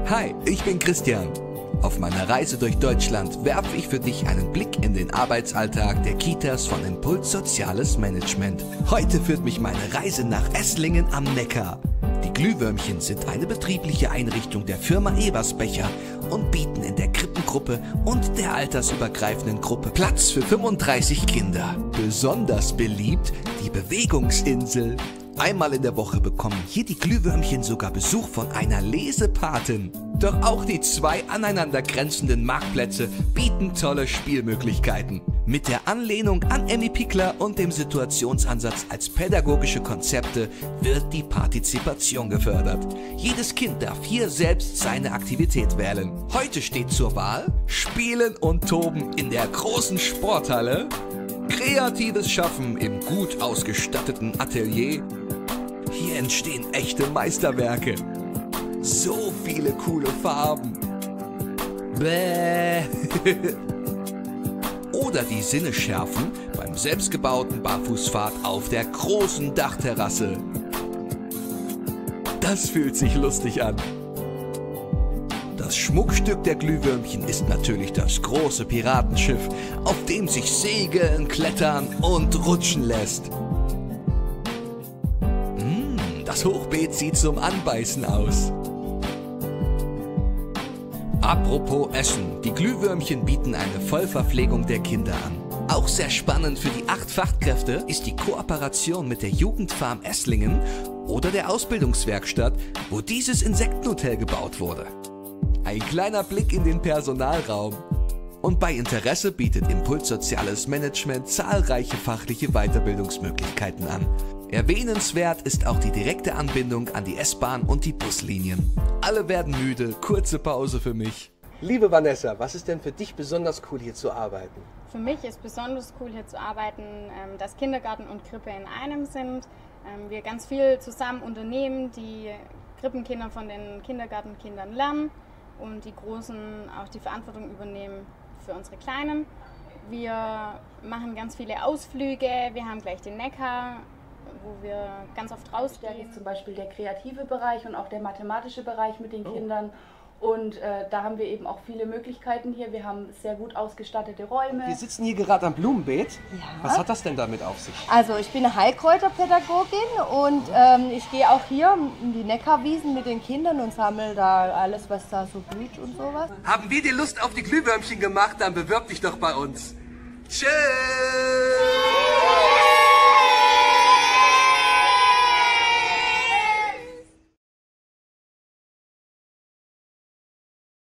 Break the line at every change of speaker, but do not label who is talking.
Hi, ich bin Christian. Auf meiner Reise durch Deutschland werfe ich für dich einen Blick in den Arbeitsalltag der Kitas von Impuls Soziales Management. Heute führt mich meine Reise nach Esslingen am Neckar. Die Glühwürmchen sind eine betriebliche Einrichtung der Firma Eberspecher und bieten in der Krippengruppe und der altersübergreifenden Gruppe Platz für 35 Kinder. Besonders beliebt die Bewegungsinsel. Einmal in der Woche bekommen hier die Glühwürmchen sogar Besuch von einer Lesepatin. Doch auch die zwei aneinander grenzenden Marktplätze bieten tolle Spielmöglichkeiten. Mit der Anlehnung an Emmy Pickler und dem Situationsansatz als pädagogische Konzepte wird die Partizipation gefördert. Jedes Kind darf hier selbst seine Aktivität wählen. Heute steht zur Wahl Spielen und Toben in der großen Sporthalle, kreatives Schaffen im gut ausgestatteten Atelier. Hier entstehen echte Meisterwerke. So viele coole Farben. Bäh. Oder die Sinne schärfen beim selbstgebauten Barfußpfad auf der großen Dachterrasse. Das fühlt sich lustig an. Das Schmuckstück der Glühwürmchen ist natürlich das große Piratenschiff, auf dem sich segeln, klettern und rutschen lässt. Das Hochbeet sieht zum Anbeißen aus. Apropos Essen, die Glühwürmchen bieten eine Vollverpflegung der Kinder an. Auch sehr spannend für die 8 Fachkräfte ist die Kooperation mit der Jugendfarm Esslingen oder der Ausbildungswerkstatt, wo dieses Insektenhotel gebaut wurde. Ein kleiner Blick in den Personalraum. Und bei Interesse bietet Impuls Soziales Management zahlreiche fachliche Weiterbildungsmöglichkeiten an. Erwähnenswert ist auch die direkte Anbindung an die S-Bahn und die Buslinien. Alle werden müde, kurze Pause für mich.
Liebe Vanessa, was ist denn für dich besonders cool, hier zu arbeiten?
Für mich ist besonders cool, hier zu arbeiten, dass Kindergarten und Krippe in einem sind. Wir ganz viel zusammen unternehmen, die Krippenkinder von den Kindergartenkindern lernen und die Großen auch die Verantwortung übernehmen für unsere Kleinen. Wir machen ganz viele Ausflüge, wir haben gleich den Neckar, wo wir ganz oft rausgehen.
Ist zum Beispiel der kreative Bereich und auch der mathematische Bereich mit den Kindern. Und da haben wir eben auch viele Möglichkeiten hier. Wir haben sehr gut ausgestattete Räume.
Wir sitzen hier gerade am Blumenbeet.
Ja.
Was hat das denn damit auf sich?
Also ich bin eine Heilkräuterpädagogin und ich gehe auch hier in die Neckarwiesen mit den Kindern und sammle da alles, was da so blüht und sowas.
Haben wir dir Lust auf die Glühwürmchen gemacht? Dann bewirb dich doch bei uns. Tschüss!